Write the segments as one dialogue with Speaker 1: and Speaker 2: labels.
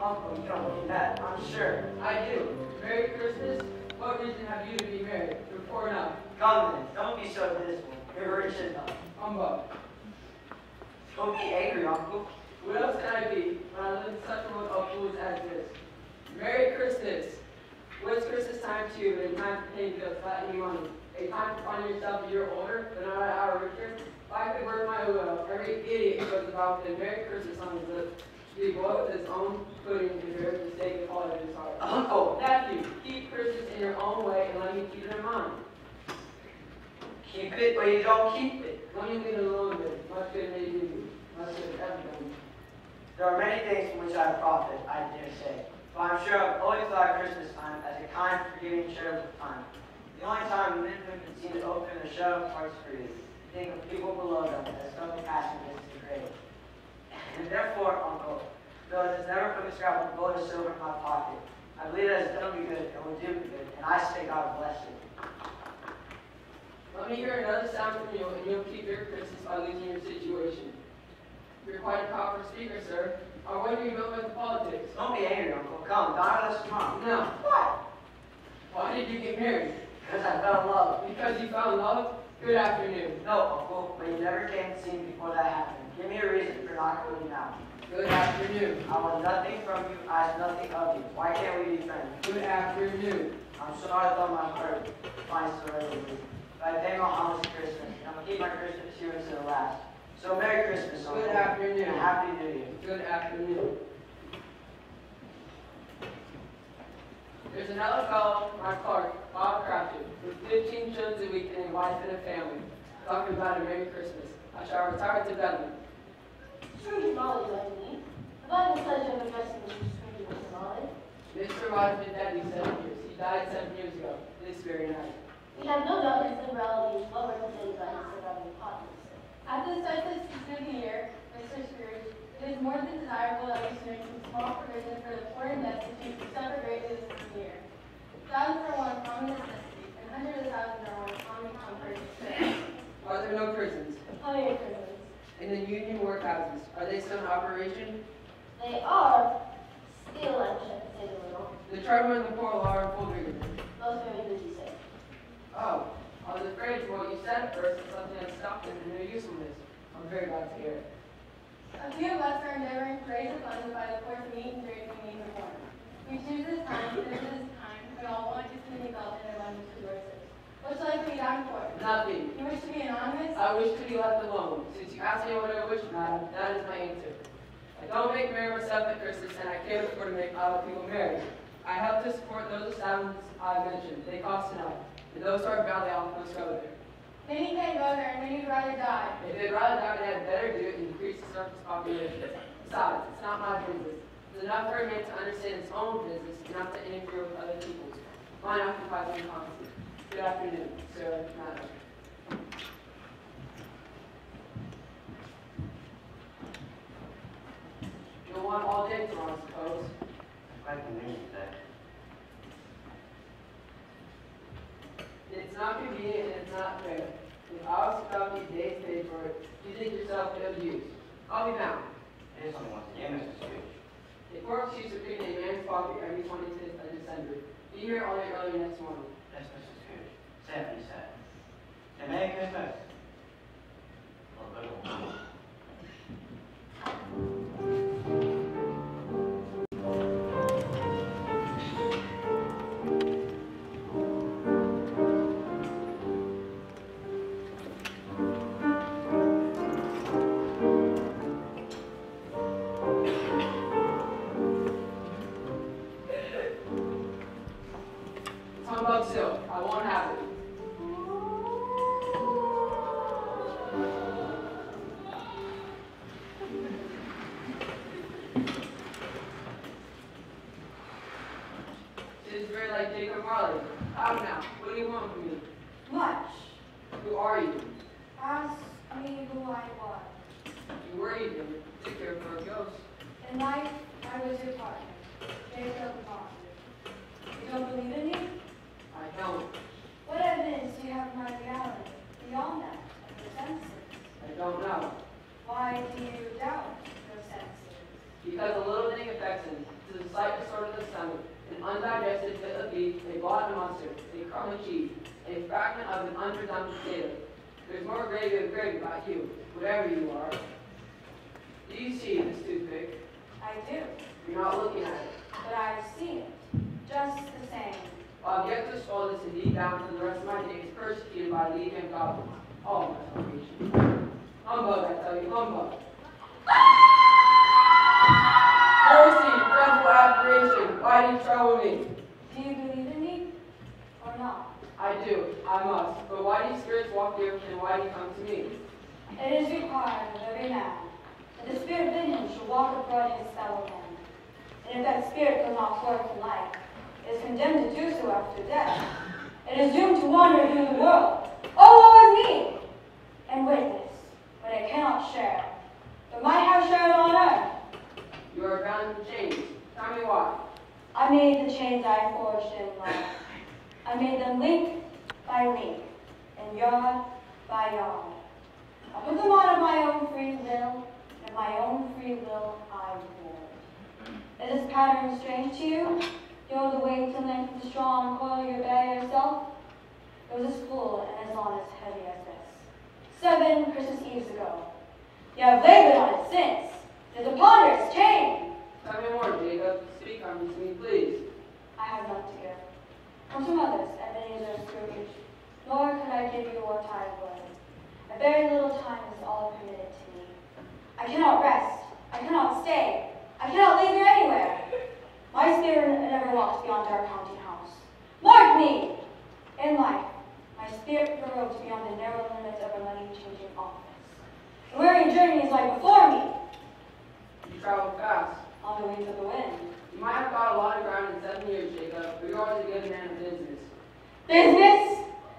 Speaker 1: Uncle, you don't mean that, I'm sure.
Speaker 2: I do. Merry Christmas. What reason have you to be merry? You're poor enough.
Speaker 1: Come then, don't be so dismal. You're rich enough.
Speaker 2: Humbug.
Speaker 1: Don't be angry, Uncle.
Speaker 2: What else can I be when I live in such a world of fools as this? Merry Christmas. What's Christmas time to you? A time to pay bills without any money. A time to find yourself a year older, but not an hour richer. If I could work my will, every idiot who goes about with a Merry Christmas on his lips should be boiled with his own pudding and deserve the steak of all of his heart.
Speaker 1: Uncle!
Speaker 2: Nephew, keep Christmas in your own way and let me keep it in mine.
Speaker 1: Keep it, but you don't keep it.
Speaker 2: Let me leave it alone with much good may do you. Much good ever done.
Speaker 1: There are many things from which I profit, I dare say. But I'm sure I've always thought of Christmas time as a kind, forgiving, charitable time. The only time men and women seem to open their shut up hearts freely, to think of people below them as no compassion against the grave. And therefore, Uncle, though it has never put a scrap of gold or silver in my pocket, I believe it has done me good and will do me good, and I say God bless it.
Speaker 2: Let me hear another sound from you, and you'll keep your Christmas by losing your situation. You're quite a powerful speaker, sir. I wonder you know about the politics.
Speaker 1: Don't be angry, Uncle. Come, dine with us tomorrow.
Speaker 2: No.
Speaker 1: What?
Speaker 2: Why did you get married?
Speaker 1: Because I fell in love.
Speaker 2: Because you fell in love? Good afternoon.
Speaker 1: No, Uncle, but you never came to see me before that happened. Give me a reason for not coming now.
Speaker 2: Good afternoon.
Speaker 1: I want nothing from you, I ask nothing of you. Why can't we be friends?
Speaker 2: Good afternoon.
Speaker 1: I'm sorry though my heart finds so readily. But I pay my homage to Christmas, and I'm going to keep my Christmas here until the last. So Merry Christmas, Uncle.
Speaker 2: Good afternoon.
Speaker 1: And Happy New Year.
Speaker 2: Good afternoon. There's another fellow, my clerk, Bob Cratchit, with 15 children a week and a wife and a family, talking about a Merry Christmas. I shall retire to Bedlam.
Speaker 3: Stranger Molly, like me. Have I the pleasure of addressing Stranger Mr. Molly?
Speaker 2: Mr. Rod has been dead these 7 years. He died 7 years ago, this very night.
Speaker 3: We have no doubt his liberality is well represented by his surrounding populace.
Speaker 4: At the start of the year, Mr. Scrooge, it is more than desirable that we should make some small provision for the poor and destitute to suffer greatly this year. Thousands are one common necessity, and hundreds of thousands are one common comfort.
Speaker 2: Are there no prisons?
Speaker 3: Plenty of prisons.
Speaker 2: In the union workhouses, are they still in operation?
Speaker 3: They are still anxious, to say the little.
Speaker 2: The trouble and the poor are in full agreement.
Speaker 3: Both very busy, sir.
Speaker 2: Oh, I was afraid for what you said at first that something had stopped them in their usefulness. I'm very glad to hear it.
Speaker 4: A few of us are endeavoring to raise the funds by the poor to meet and drink and need reform. We choose this time, when all want is to be felt in abundance resources. What shall I put you down for?
Speaker 2: Nothing.
Speaker 4: You wish to be anonymous?
Speaker 2: I wish to be left alone. Since you asked me what I wish, madam, that is my answer. I don't make merry myself at Christmas, and I can't afford to make other people merry. I help to support those establishments I mentioned. They cost enough. And those who are badly off must go there.
Speaker 4: Many can't go there, and many would rather die.
Speaker 2: If they'd rather die, they had better do it and increase the surface population. Besides, it's not my business. It's enough for a man to understand his own business and not to interfere with other people's. Mine occupies me constantly. Good afternoon, sir, madam. You'll want all day tomorrow, I suppose.
Speaker 1: Quite convenient today.
Speaker 2: It's not convenient and it's not fair. If I was to come these days paid for it, you think yourself ill-used. I'll be bound.
Speaker 1: It is only once a year, Mr. Scrooge.
Speaker 2: A court used to put in a man's pocket every 25th of December. Be here all day early next morning.
Speaker 1: Yes, Mr. Scrooge. Say what you said. And Merry Christmas. Or good one.
Speaker 2: Humbug still. I won't have it. It is very like Jacob Marley. Out now. What do you want from me?
Speaker 5: Much.
Speaker 2: Who are you?
Speaker 5: Ask me who I was.
Speaker 2: You were even. Take care for a ghost.
Speaker 5: In life, I was your partner, Jacob Marley. You don't believe in me?
Speaker 2: I don't.
Speaker 5: What evidence do you have of my reality, beyond that, of your senses?
Speaker 2: I don't know.
Speaker 5: Why do you doubt your senses?
Speaker 2: Because a little thing affects him. To the slight disorder of the stomach, an undigested bit of beef, a blot of mustard, a crumb of cheese, a fragment of an underdone potato. There's more gravy than gravy about you, whatever you are. Do you see this toothpick?
Speaker 5: I do,
Speaker 2: You're not looking at it.
Speaker 5: but I've seen it, just the same.
Speaker 2: While I've yet to swallow this and deep down for the rest of my days, persecuted by the and goblins, all of my salvation. Humbug, I tell you, humbug. Mercy, dreadful admiration, why do you trouble me?
Speaker 5: Do you believe in me, or not?
Speaker 2: I do, I must. But why do you spirits walk the earth and why do you come to me?
Speaker 5: It is required of every man that the spirit within him should walk abroad his fellow men. And if that spirit does not work in life, it is condemned to do so after death. It is doomed to wander through the world. Oh, woe is me! And witness, but it cannot share, but might have shared on earth.
Speaker 2: You are bound in chains. Tell me why.
Speaker 5: I made the chains I forged in life. I made them link by link, and yard by yard. I put them on of my own free will, and my own free will I forged. Is this pattern strange to you? You know the weight and length of the straw and coil you bear yourself? It was as full and as long as heavy as this. 7 Christmas Eves ago. You have labored on it since. It is a ponderous chain.
Speaker 2: Tell me more, Jacob. Speak on me to me, please.
Speaker 5: I have none to give. From some others, Ebenezer Scrooge, nor could I give you what I would. A very little time is all permitted to me. I cannot rest. I cannot stay. I cannot leave here anywhere. My spirit never walks beyond our counting house. Mark me! In life, my spirit roved beyond the narrow limits of a money-changing office. The weary journey is like before me,
Speaker 2: You travel fast.
Speaker 5: on the wings of the wind.
Speaker 2: You might have got a lot of ground in 7 years, Jacob, but you're always a good man of business.
Speaker 5: Business?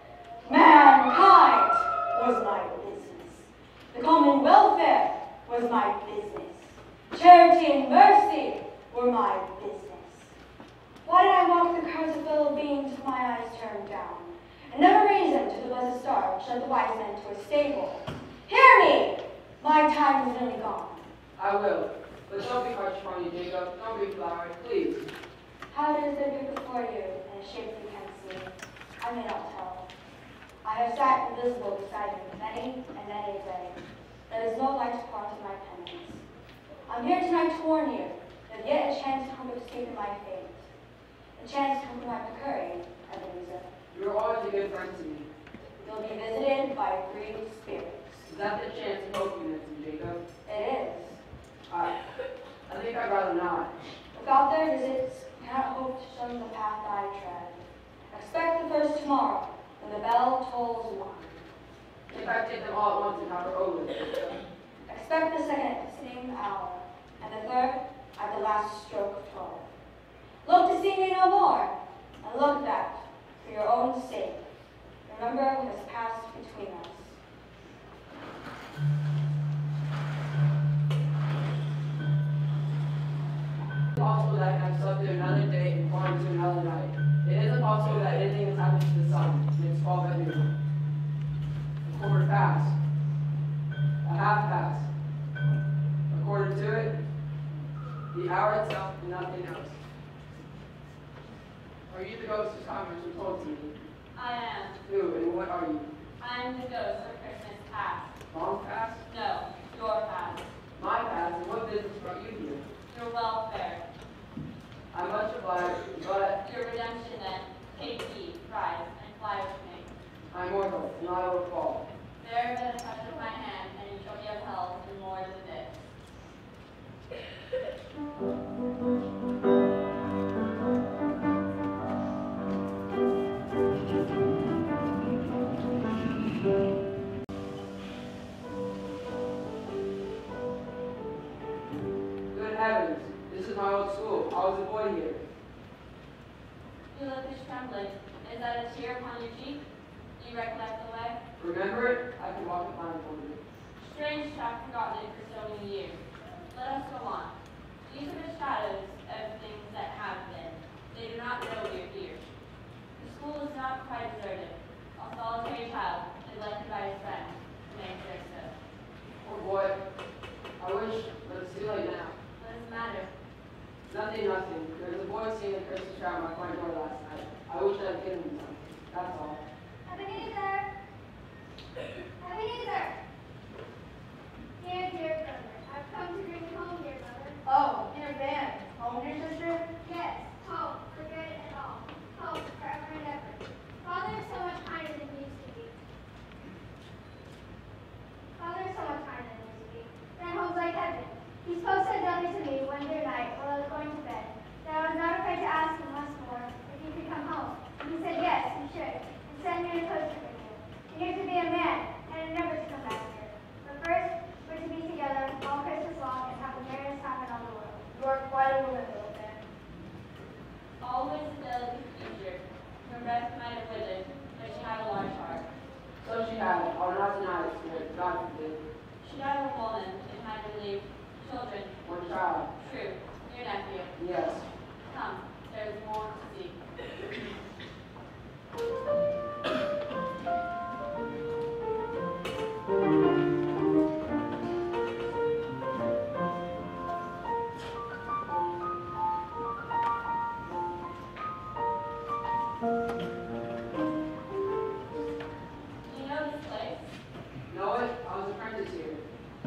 Speaker 5: Mankind was my business. The common welfare was my business. Charity and mercy were my business. Why did I walk the crowds of fellow beings with my eyes turned down, and never raise them to the blessed star which led the wise men to a stable? Hear me! My time is nearly gone.
Speaker 2: I will. But don't be harsh upon me, Jacob. Don't be flowery, please.
Speaker 5: How does it be before you in a shape you can see? I may not tell. I have sat invisible beside you many and many a day. There is no light part of my penance. I'm here tonight to warn you that yet a chance to hope to escape in my fate. A chance to hope in my procuring, Ebenezer.
Speaker 2: You are always a good friend to me.
Speaker 5: You'll be visited by 3 spirits.
Speaker 2: Is that the chance of hoping this, Jacob?
Speaker 5: It is.
Speaker 2: I think I'd rather not.
Speaker 5: Without their visits, I cannot hope to show them the path I tread. Expect the first tomorrow, when the bell tolls 1.
Speaker 2: If I take them all at once and have her over with.
Speaker 5: Expect the second at the same hour, and the third at the last stroke of 12. Look to see me no more, and look that, for your own sake, remember what has passed between us.
Speaker 2: It's possible that I have slept through another day and gone to another night. It isn't possible that anything has happened to the sun, and it's 12 at noon. A quarter past. A half past. A quarter to it. The hour itself and nothing else. Are you the ghost of Thomas who told to me?
Speaker 4: I am.
Speaker 2: Who and what are you?
Speaker 4: I am the ghost of Christmas past.
Speaker 2: Long past?
Speaker 4: No, your past.
Speaker 2: My past, and what business brought you here?
Speaker 4: Your welfare.
Speaker 2: I'm much obliged, but
Speaker 4: Your redemption then. Take heed, rise, and fly with me.
Speaker 2: I'm mortal, and I will fall.
Speaker 4: There but a touch of my hand, and you shall be upheld in more than this.
Speaker 2: Good heavens, this is my old school. I was a boy here.
Speaker 4: You look as trembling. Is that a tear upon your cheek? Do you recollect the way?
Speaker 2: Remember it? I can walk it blindfolded.
Speaker 4: Strange to have forgotten it for so many years. Let us go on. These are the shadows of things that have been. They do not know we are here. The school is not quite deserted. A solitary child, neglected by his friends, remains there still.
Speaker 2: Oh boy, I wish, but it's too late now.
Speaker 4: What does it matter?
Speaker 2: Nothing say nothing. There was a boy singing a Christmas carol at my front door last night. I wish I'd given him some. That's all.
Speaker 6: Ebenezer! Ebenezer! Dear brother, I've come to bring you home, dear mother.
Speaker 3: Oh, dear Ben. Home, dear sister?
Speaker 6: Yes, home, for good and all. Home, forever and ever. Father is so much kinder than he used to be. Father is so much kinder than he used to be. Then home's like heaven. He spoke so gently to me one dear night while I was going to bed that I was not afraid to ask him once more if he could come home. And he said yes, he should, and send me a poster with him. And you're to be a man, and never to come back here. But first, we're to be together all Christmas long and have the merriest time in all the world.
Speaker 3: You are quite a woman, little Ben.
Speaker 4: Always a delicate creature. Her breath might have withered, but she had a large heart.
Speaker 2: So she had. I will not deny it, Spirit. God forbid.
Speaker 4: She died a woman and had to leave children.
Speaker 2: One child.
Speaker 4: True. Your nephew.
Speaker 2: Yes.
Speaker 4: Come, there is more to see. Do you know this place?
Speaker 2: Know it? I was apprenticed here.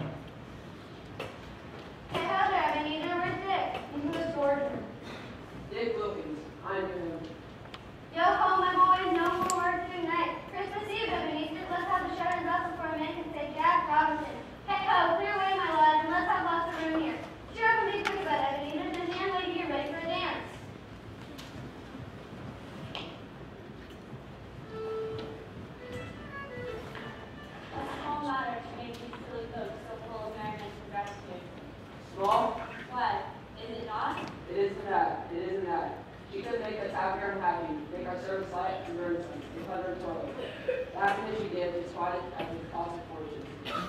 Speaker 6: Say hello there, Ebenezer. Where's Dick?
Speaker 3: He's in the storage room.
Speaker 2: Dick Wilkins. I knew him.
Speaker 6: Yo ho, my boys, no more work tonight. Christmas Eve, Ebenezer. Let's have a shout and bustle for a man can say Jack Robinson. Hey ho, clear away, my lads, and let's have lots of room here. Cheer up and be quick about it, Ebenezer. There's a young lady here ready for a dance.
Speaker 4: A small matter to make these silly folks so full of merriment and gratitude.
Speaker 2: Small?
Speaker 4: What? Is it not?
Speaker 2: It isn't that. It isn't that. She could make us happier and happy, make our service light and burdensome, if other toil. The happiness she gives is spotted as the cost of fortune.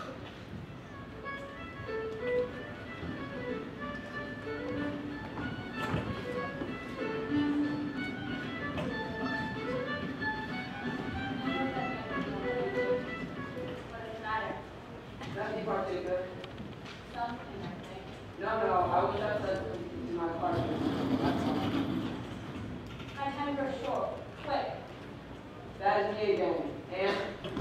Speaker 4: What does it matter?
Speaker 2: Nothing particular.
Speaker 4: Something, I think.
Speaker 2: No, I wish I said something to my partner. That's all.
Speaker 4: My time grows short. Quick.
Speaker 2: That is me again. And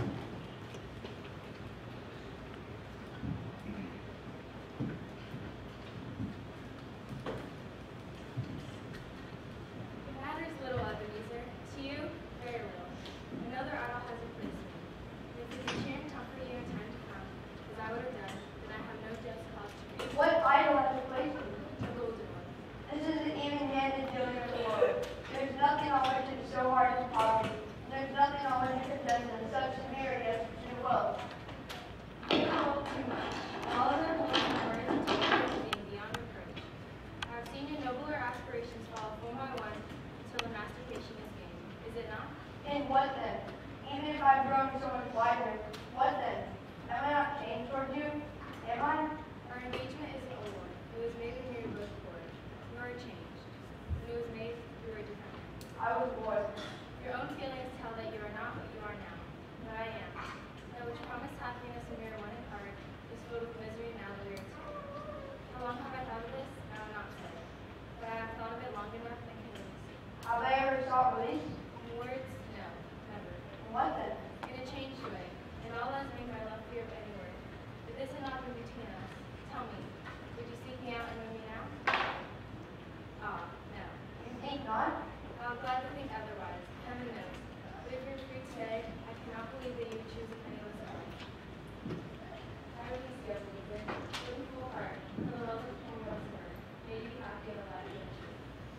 Speaker 7: It matters little, Ebenezer. To you, very little. Another idol has replaced me. If it's a cheer and comfort you in time to come, as I would have done, then I have no just cause to grieve.
Speaker 3: What idol has replaced you?
Speaker 7: A golden one.
Speaker 3: This is an even-handed failure of the world. There's nothing on which it's so hard as poverty. There's nothing on which it possesses such severity as true wealth.
Speaker 7: You hold too much. All other hopes and words and tokens of being beyond reproach. I have seen your nobler aspirations fall one by one until the masturbation is gained. Is it not?
Speaker 3: And what then? Even if I've grown so much wiser, what then? Am I not changed towards you? Am I?
Speaker 7: Our engagement is an old one. It was made when we were both poor. You are changed. When it was made, you were different.
Speaker 3: I was born.
Speaker 7: Your own feelings tell that you are not what you are now, but I am. That which promised happiness when we were one in heart is filled with misery now that we are two. How long have I thought of this? I will not say. But I have thought of it long enough and can release it.
Speaker 3: Have I ever sought release?
Speaker 7: In words, no, never.
Speaker 3: And what then?
Speaker 7: In a changed way, and all that has made my love fear of any word. If this had not been between us, tell me, would you seek me out and win me now? Ah, no.
Speaker 3: You think not?
Speaker 7: I will gladly think otherwise, heaven knows. But if you're free today, I cannot believe that you would choose a penniless life. I release you, Ebenezer, with a full heart, for the love of whom you was born. May you be happy in the light of adventure.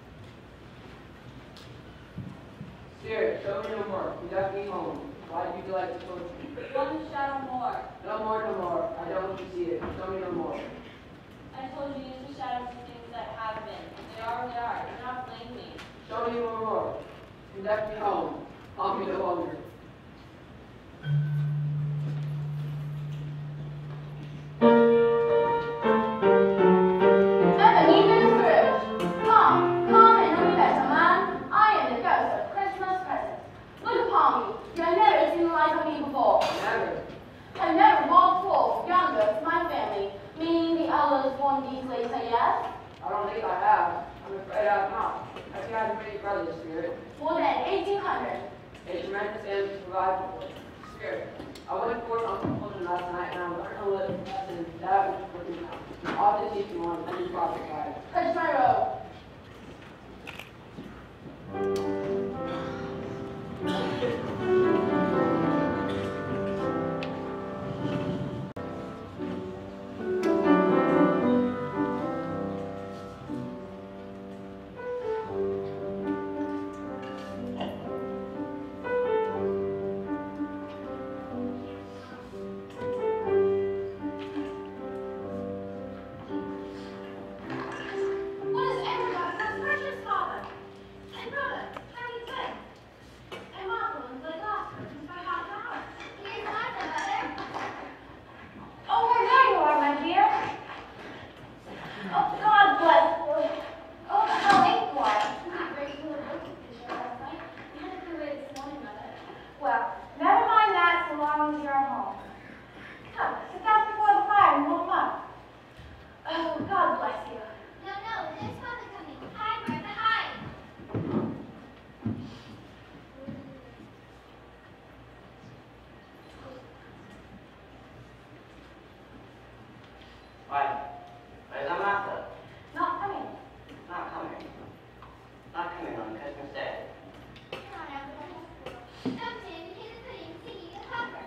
Speaker 2: Spirit, show me no more. Conduct me home. Why do you delight to torture me?
Speaker 4: One shadow more.
Speaker 2: No more, no more. I don't want to see it. Show me no more.
Speaker 4: I told you use the shadows of things that have been. They are what they are. Do not blame me.
Speaker 2: Show me no more. Conduct me home. Haunt me no longer.
Speaker 3: Ebenezer Scrooge! Come and confess, man. I am the ghost of Christmas presents. Look upon me. You have never seen the like of me before.
Speaker 2: Never.
Speaker 3: I've never walked forth yonder to my family, meaning the elders born these late say yes.
Speaker 2: I don't think I have. I'm you had many brothers, Spirit.
Speaker 3: More than 1,800.
Speaker 2: A tremendous family to provide for. Spirit, I went forth on compulsion last night and I learned a lesson that which was written down. Often teach you one, and you prophet guide.
Speaker 3: Touch my robe.
Speaker 6: What is everybody, my precious father? And brother, Chinese twin. And Marco and the last person by half an hour. Here's my mother.
Speaker 3: Oh, there you are, my dear. Oh, God bless you. Oh, how late you are.
Speaker 6: Great little book picture last night. We had to do it this morning, mother.
Speaker 3: Well, never mind that so long as you're home. Come, sit down before the fire and warm up. Oh, God bless you.
Speaker 6: No, there's father coming. Hi, Martha, hi.
Speaker 1: Why? Where's our master?
Speaker 3: Not coming.
Speaker 1: Not coming. Not coming on Christmas Day.
Speaker 6: Come on, everyone. Come, Tim, you hear the pudding singing a cover.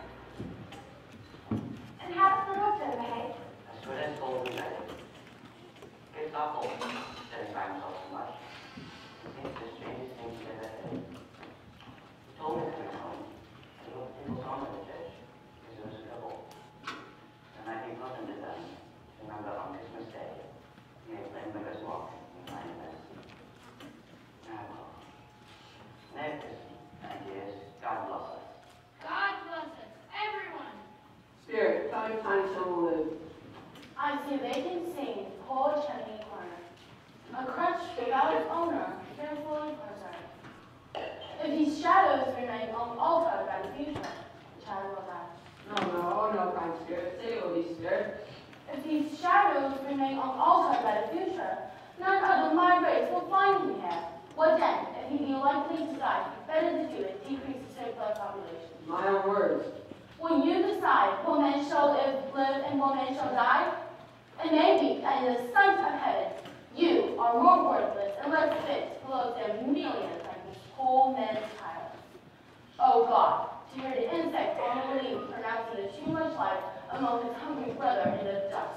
Speaker 3: And how's the roof been behaved?
Speaker 1: As good as gold and ready. It's awful sitting by himself so much. He thinks the strangest things he's ever heard. He told me coming home, and he looked people on the church, because it was a couple. And I think nothing to them. Remember on Christmas Day, he made them with us walk and find us. Now, Merry Christmas, my dears. God bless us.
Speaker 6: God bless us, everyone.
Speaker 2: Spirit, tell me time so will live.
Speaker 3: I see vacant scene, poor chimney corner. A crutch without its owner, fearful and concerned. If these shadows remain unaltered by the future, the child will die.
Speaker 2: No, kind Spirit. Say it will be, Spirit.
Speaker 3: If these shadows remain unaltered by the future, none other my race will find me here. What then, if he be likely to die, better to do it, decrease the circular population.
Speaker 2: My own words.
Speaker 3: When you decide what men shall live and what men shall die, it may be that in the sight of heaven, you are more worthless and less fit to float their millions like this whole man's child. Oh God, to hear the insect on the leaf pronouncing the too much life among his hungry brother in the dust.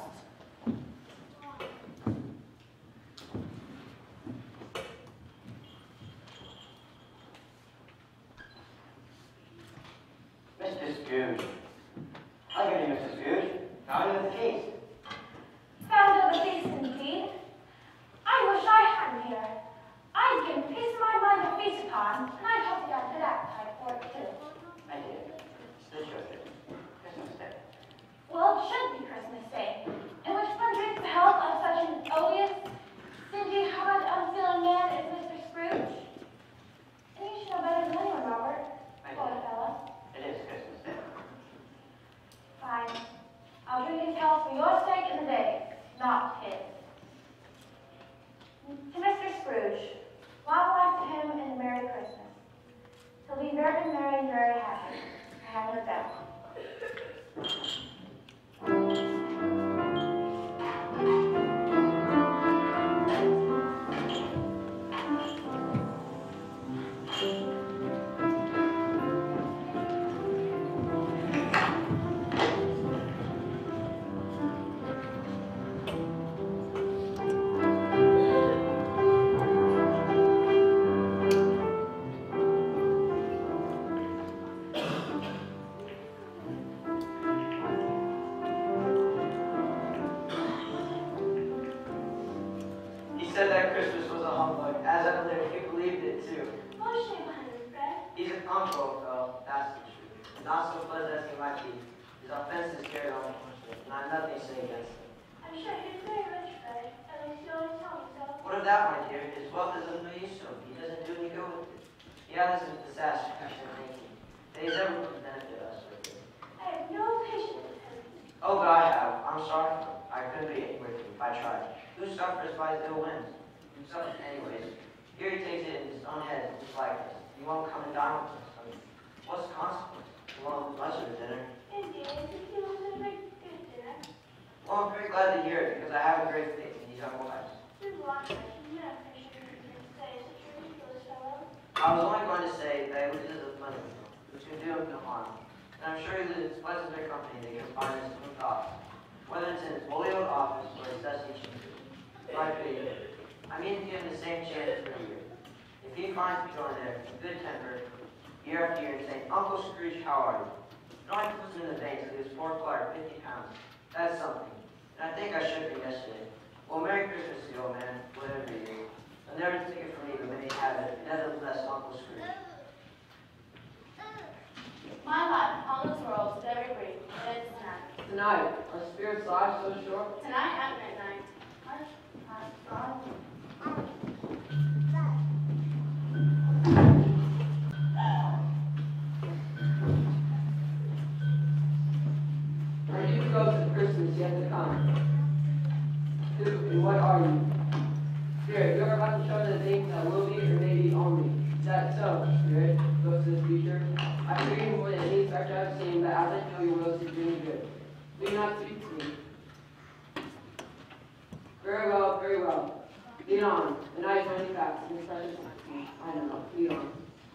Speaker 1: Mr. Scrooge. How good, Mr. Scrooge? How is the case?
Speaker 3: Found of a face indeed. I wish I had him here. I'd give him peace of my mind to feast upon, and I'd hope he had good appetite for it too.
Speaker 1: My dear, still should be. Christmas Day.
Speaker 3: Well, it should be Christmas Day, in which one drinks the health of such an odious, stingy, hard, unfeeling man as Mr. Scrooge. And you should know better than anyone, Robert.
Speaker 1: My
Speaker 3: Poor
Speaker 1: dear,
Speaker 3: fellow.
Speaker 1: it is Christmas Day.
Speaker 3: Fine. I'll drink his health for your sake and the day, not his. To Mr. Scrooge, long life to him and a Merry Christmas. He'll be very merry and very happy. I have no doubt.
Speaker 1: He said that Christmas was a humbug. As I believed, he believed it too.
Speaker 3: Oh, shame on you, Fred.
Speaker 1: He's a conqueror, though, that's the truth. Not so pleasant as he might be. His offenses carried on punishment, and I have nothing to say against him.
Speaker 3: I'm sure he's very rich, Fred, and I should always tell him so.
Speaker 1: What of that, my dear? His wealth is of no use to him. He doesn't do any good with it. He has his disaster Christian thinking. That he's ever going to benefit us with it.
Speaker 3: I have no patience with him.
Speaker 1: Oh, but I have. I'm sorry for him. I couldn't be with him if I tried. Who suffers by his ill winds? Who suffers anyways? Here he takes like this. You won't come and dine with us. I mean, what's the consequence? You won't lose much of the dinner. Well, I'm very glad to hear it because I have a great faith in these young wives. I was only going to say that it is a money, which can do him no harm. And I'm sure that it's pleasant their company they can find his own thoughts, whether it's in his holy old office or his dusty chambers. My faith, I mean to give him the same chance for a year. If he finds me going there in good temper, year after year, and saying, Uncle Scrooge, how are you? And I puts him in the bank to his poor Clark 50 pounds. That's something. And I think I should have yesterday. Well, Merry Christmas to you, old man, whatever you do. I'll never take it from you, but when you have it, never bless Uncle Scrooge.
Speaker 3: My life on this world is very brief, but it's tonight.
Speaker 2: Tonight, our spirits' lives so short.
Speaker 3: Tonight at midnight.
Speaker 2: Are you ghosts of Christmas yet to come? Who and what are you? Spirit, you are about to show the things that will be or may be only. Is that so, Spirit? Ghosts of the future? I fear you more than any spectre I've seen, but as I know your wills to do me good. Do not speak to me. Very well, very well. Lead on. The night is running fast. This precious time. I know. Lead on.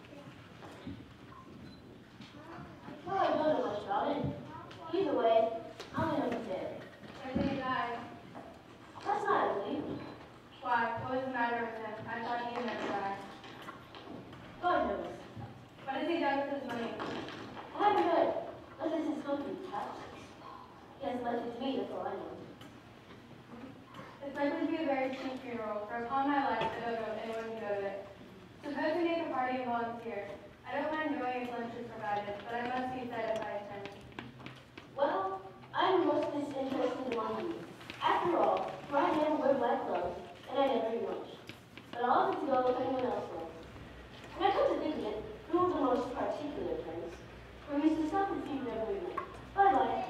Speaker 3: Well, I don't know much about it. Either way, I'm gonna be dead.
Speaker 4: When did he die?
Speaker 3: That's not ugly.
Speaker 4: Why? What was the matter with him? I thought he never died.
Speaker 3: God knows.
Speaker 4: What has he done with his money?
Speaker 3: I haven't heard. What is his company taxes? He hasn't left it to me, that's all I know.
Speaker 4: It's likely to be a very cheap funeral, for upon my life, I don't know if anyone can go to it. Suppose we make a party and volunteer. I don't mind going if lunch is provided, but I must be fed if I attend.
Speaker 3: Well, I'm most disinterested among you. After all, for I never wear black clothes, and I never eat lunch. But I'll have to go if anyone else will. When I come to think of it, who are the most particular friends? For Mr. Stumpy seemed never we met. Bye-bye.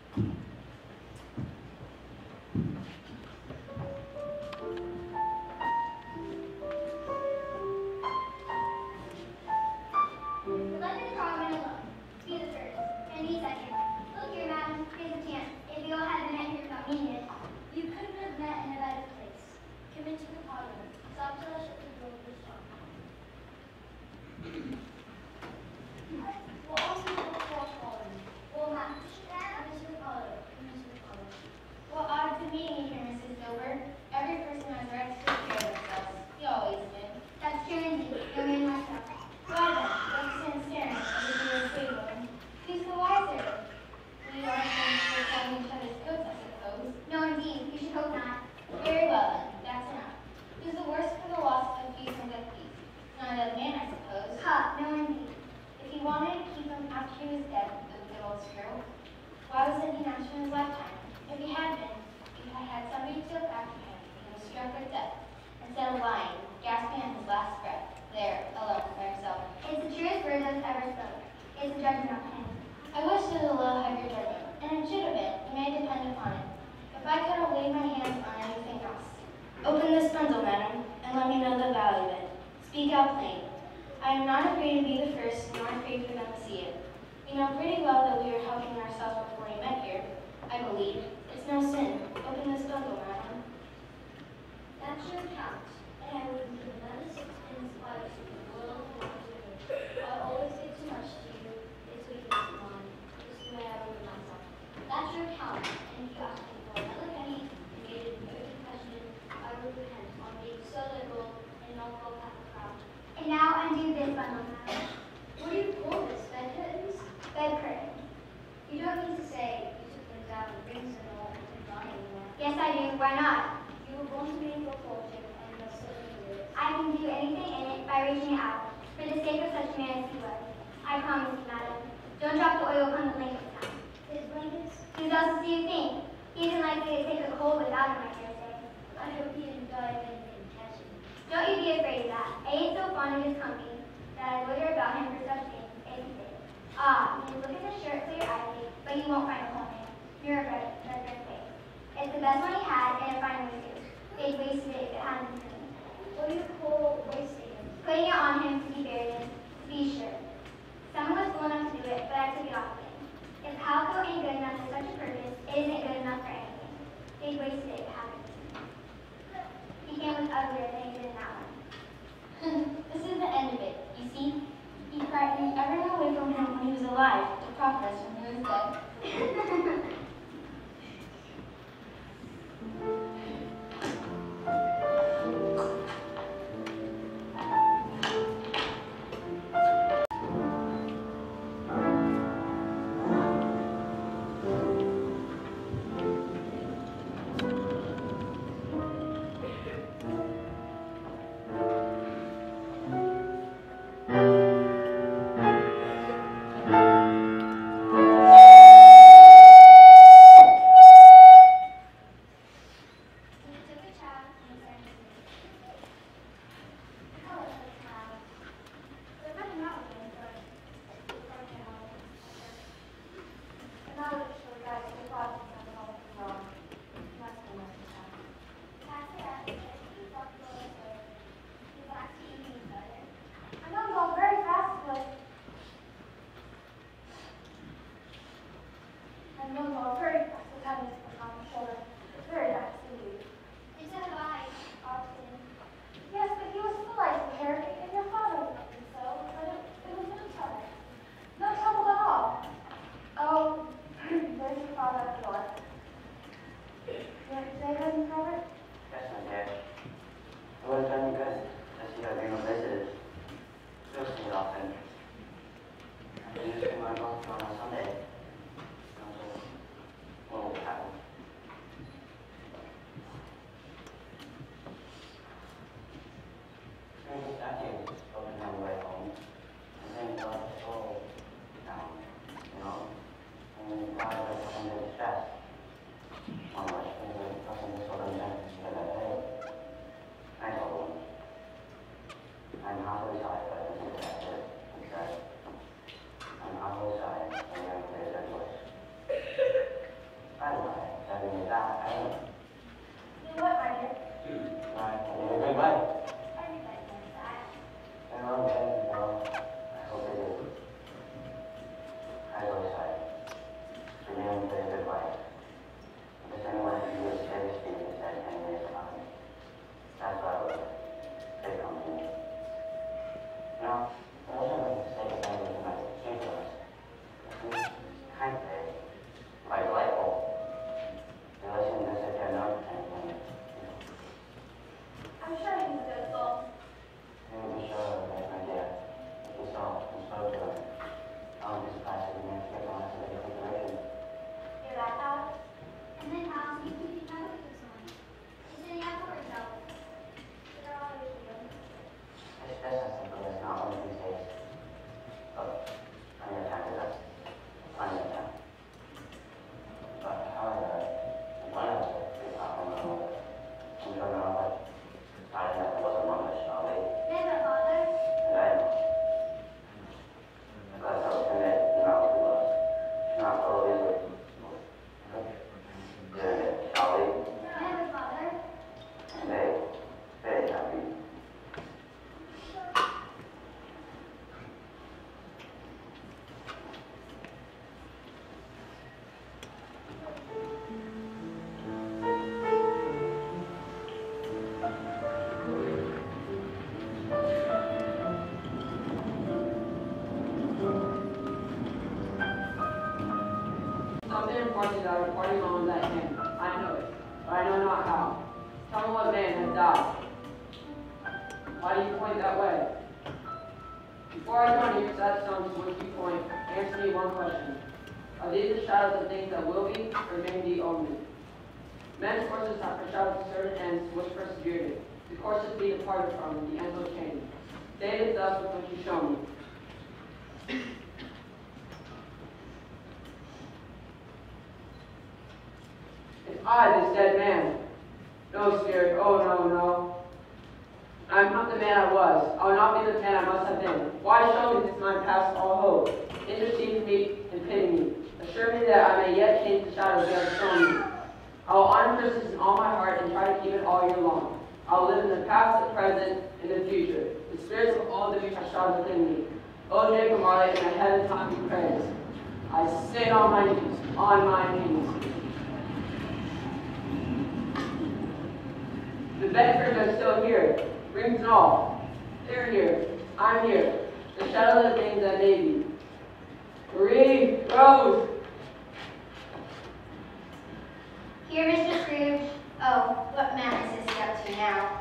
Speaker 6: Let the frogman alone. Be the first, and be second. Look here, madam, here's a chance. If you all had met here without meaning it, you couldn't have met in a better place. Come into the parlor. Stop till I shut the door of this shop. Well, also the cross parlor. Well, ma'am, come into the parlor. Come into the parlor. Well, good meeting you here, Mrs. Dover. Every person has a right to take care of themselves. He always did. That's true indeed. Young man myself. Why then, don't stand staring at the dear table. Who's the wiser? We are going to tell each other's coats, I suppose. No, indeed. You should hope not. Very well, then. That's enough. Who's the worse for the loss of peace and good peace? Not another man, I suppose. Ha, no, indeed. If he wanted to keep him after he was dead, the good old squirrel, why wasn't he matched in his lifetime? If he had been, if I had somebody to look after him, he was struck with death, instead of lying, gasping at his last breath, there, alone by himself. It's the truest word that's ever spoken. It's a judgment of him. I wish that the law had your judgment, and it should have been. You may depend upon it. If I could have laid my hands on anything else. Open this bundle, madam, and let me know the value of it. Speak out plain. I am not afraid to be the first, nor afraid for them to see it. You know pretty well that we were helping ourselves before we met here. I believe. It's no sin. Open this bundle, madam. That's your count, and I would give another 6 pence out of the world of I always say too much to you. It's weakness of mine. It's the way I look at myself. That's your count, and if you ask me for another penny, and made it a very question, I will repent on being so liberal and not go half a crown. And now undo this bundle, madam. What do you call this? Bed curtains? Bed curtains. You don't mean to say you took them down with rings and all and didn't buy anymore. Yes, I do. Why not? You were born to make your fortune, and you must certainly do it. I can do anything in it by reaching it out, for the sake of such a man as he was. I promise you, madam. Don't drop the oil upon the blankets now. His blankets? Whose else do you think? He isn't likely to take a cold without him, I dare say. I hope he didn't die of anything catching. Don't you be afraid of that. I ain't so fond of his company that I loiter about him for such things as he did. Ah, you look at the shirt for your eyesight, but you won't find a hole in it. You're a red face. It's the best one he had, and a fine waistcoat. They'd wasted it if it hadn't been for me. What do you call wasting it? Putting it on him to be buried.
Speaker 8: I'm awfully sorry, but I think that's it. Because I'm awfully sorry when you have to raise your voice. By the way, having you back, I don't know.
Speaker 6: You what, my dear?
Speaker 8: Right, in a good way.
Speaker 6: Everybody knows that.
Speaker 8: And one thing, well, I hope they do. I'm really sorry. For you and for your good wife. Because anyone who gives serious speech is dead 10 years about me. That's why I would take on me. No, I wasn't going to say anything to my ridiculous. Kind of quite delightful. You listen as if you're not anything.
Speaker 6: I'm sure he's a good soul.
Speaker 8: You would be sure of it, my dear. If you saw and spoke to him, I would be surprised if you didn't get lost in the situation.
Speaker 6: Hear that, Alice? And then Alice, you can be my with this one. Is there any other words, Alice? They're all with you.
Speaker 8: It's just as simple as not one of these days. Look, plenty of time is up. Plenty of time. But, however, one of us is not on the whole. I'm sure none of us. I never was among us, shall we?
Speaker 6: Never, Father.
Speaker 8: And I know. Let us commit not to us, not always with you. Doing it, shall we?
Speaker 6: Never, Father.
Speaker 8: And they, very happy.
Speaker 2: Something important that are parting on that hand. I know it, but I know not how. Tell me what man has died. Why do you point that way? Before I come to your sad stones to which you point, answer me one question. Are these the shadows of things that will be, or may be only? Men's courses have foreshadowed certain ends to which persevered. The courses be departed from, and the ends will change. Stated thus with what you show me. If I, this dead man, no, Spirit, oh no, no. I'm not the man I was. I will not be the man I must have been. Why show me this mind past all hope? Intercede for me and pity me. Assure me that I may yet change the shadows you have shown me. I will honor Christmas in all my heart and try to keep it all year long. I will live in the past, the present, and the future. The spirits of all the future shall within me. O Jacob Marley, and my head and time be praised. I sit on my knees, on my knees. The Bedfords are still here, rings and all. They're here. I'm here. The shadow of the things that may be. Marie, Rose.
Speaker 6: Here, Mr. Scrooge. Oh, what madness is he up to now?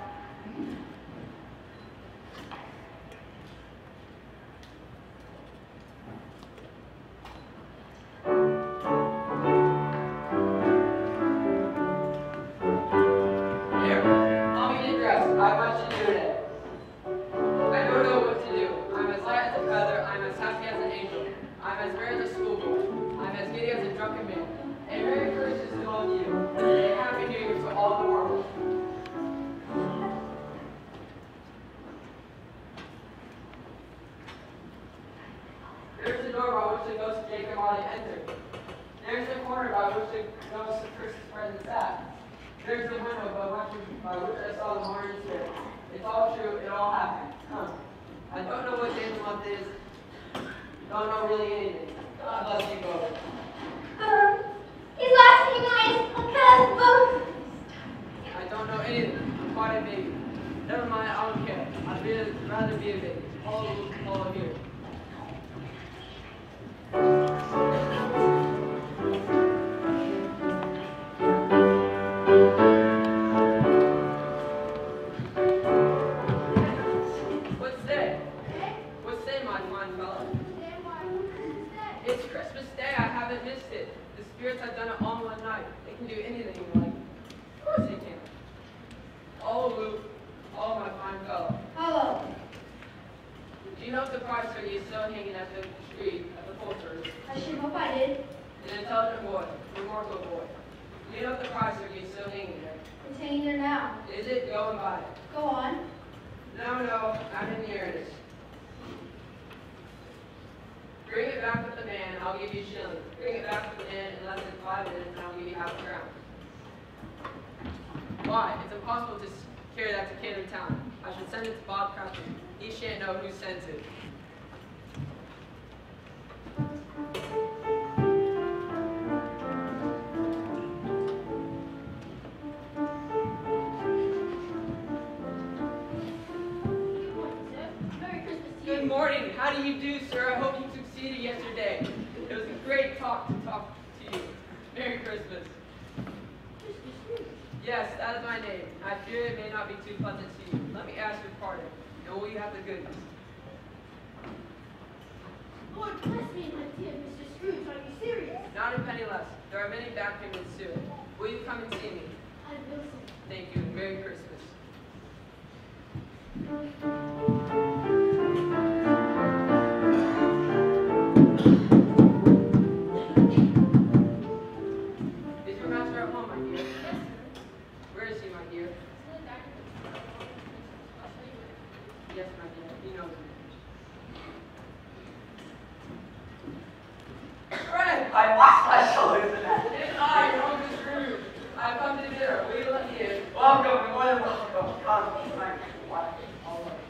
Speaker 2: Here, I'll be dressed. I have much to do today. I don't know what to do. I'm as light as a feather. I'm as happy as an angel. I'm as merry as a schoolboy. I'm as giddy as a drunken man. A Merry Christmas to all of you. And a Happy New Year to all the world. There's the door by which the ghost of Jacob Marley entered. There's the corner by which the ghost of Christmas present sat. There's the window by which I saw the morning spirit. It's all true, it all happened. I don't know what day of the month is. Don't know really anything. God bless you both.
Speaker 6: He's laughing eyes on Cousin Book.
Speaker 2: I don't know anything. I'm quite a baby. Never mind, I don't care. I'd rather be a baby. All here. What's day? What's day, my fine fellow? It's Christmas Day. I haven't missed it. The spirits have done it all one night. They can do anything you like. Of course they can. Oh, Luke. Oh, my fine fellow.
Speaker 5: Hello.
Speaker 2: Do you know if the prize for you is still hanging at the street, at the poulterer's?
Speaker 5: I should hope I did.
Speaker 2: An intelligent boy, a remarkable boy. Do you know if the prize for you is still hanging there?
Speaker 5: It's hanging there now.
Speaker 2: Is it? Go and buy it.
Speaker 5: Go on.
Speaker 2: No, I didn't hear it. Bring it back with the man, I'll give you a shilling. Bring it back with the man in less than 5 minutes, and I'll give you half a crown. Why? It's impossible to carry that to Camden Town. I should send it to Bob Croughton. He shan't know who sends it. Good morning. How do you do, sir? I hope you succeeded yesterday. It was a great talk to you. Merry Christmas. Yes, that is my name. I fear it may not be too pleasant to you. Let me ask your pardon, and will you have the goodness?
Speaker 4: Lord, bless me, my dear Mr. Scrooge. Are you serious?
Speaker 2: Not a penny less. There are many back payments to it. Will you come and see me?
Speaker 4: I will, sir.
Speaker 2: Thank you, and Merry Christmas. Is your master at home, my dear?
Speaker 7: Yes, sir.
Speaker 2: Where is he, my dear?
Speaker 7: It's in the dining room. I'll show you where.
Speaker 2: Yes, my dear. He knows me. Fred!
Speaker 1: I lost my shoulders in that.
Speaker 2: It's I, your Uncle Scrooge. I've come to dinner. Will you let me in?
Speaker 1: Welcome, more than welcome. Come, my wife.
Speaker 2: All right.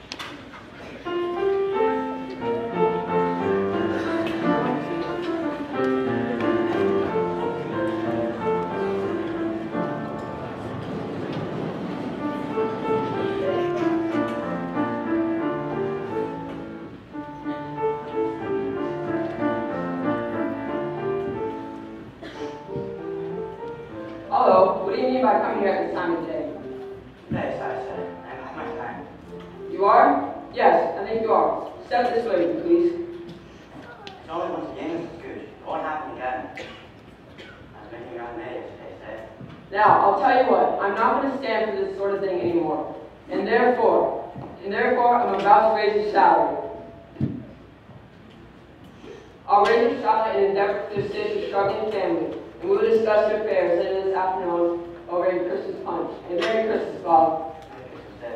Speaker 2: Hello, what do you mean by coming here at this time of day?
Speaker 1: Yes, I said, I have my time.
Speaker 2: You are? Yes, I think you are. Step this way, please.
Speaker 8: It's only once again, Mr. Scrooge. It won't happen again. I've been here on May, as they say.
Speaker 2: Now, I'll tell you what, I'm not going to stand for this sort of thing anymore. And therefore, I'm about to raise your salary. I'll raise your salary in an endeavor to assist your struggling family. And we'll discuss your affairs later this afternoon over a Christmas punch. And Merry Christmas, Bob.
Speaker 8: Merry Christmas Day.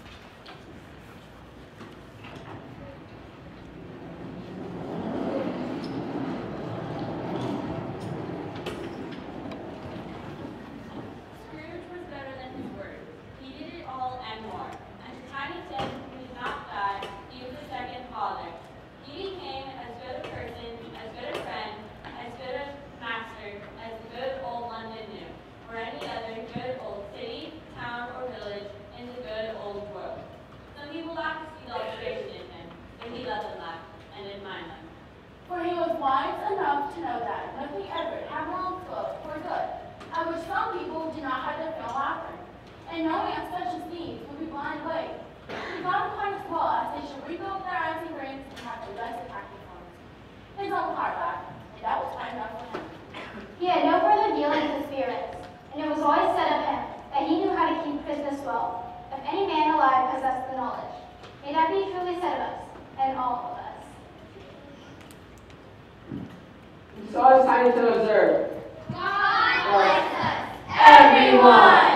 Speaker 3: Scrooge was better than his word. He did it all and more. And to Tiny Tim, who did not die, he was a second father. He became as good a person, as good a friend, as good a master, as the good old London knew, or any other good old city, town, or village in the good old world. Some people laugh to see the alteration in him, but he let them laugh and admire them. For he was wise enough to know that nothing ever happened for good, at which some people do not have their fill laughter, and knowing of such as these would be blind way. He thought upon his law as they should wrinkle up their eyes and grins and have the best of happy forms. His own heart laughed, and that was time enough for him.
Speaker 6: He had no further dealings with spirits, and it was always said of him that he knew how to keep Christmas well, if any man alive possessed the knowledge. May that be truly said of us, and all of us.
Speaker 2: So it's time to observe.
Speaker 6: God bless us,
Speaker 3: Everyone!